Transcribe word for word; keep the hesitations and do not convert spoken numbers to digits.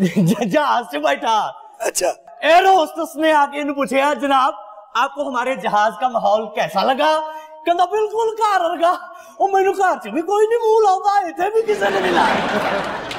जहाज से बैठा। अच्छा। एयर होस्टेस ने आके इन्हें पूछा, जनाब आपको हमारे जहाज का माहौल कैसा लगा? कहता बिल्कुल घर वर्गा। और मैनू घर च भी कोई नहीं मुंह लाता, इतने भी किसी ने मिला।